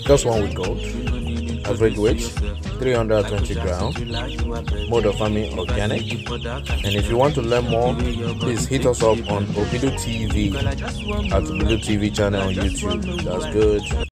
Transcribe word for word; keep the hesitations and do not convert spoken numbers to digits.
Just one with gold. Average weight three hundred twenty grams. Mode of farming organic. And if you want to learn more, please hit us up on Obido T V at Obido T V channel on YouTube. That's good.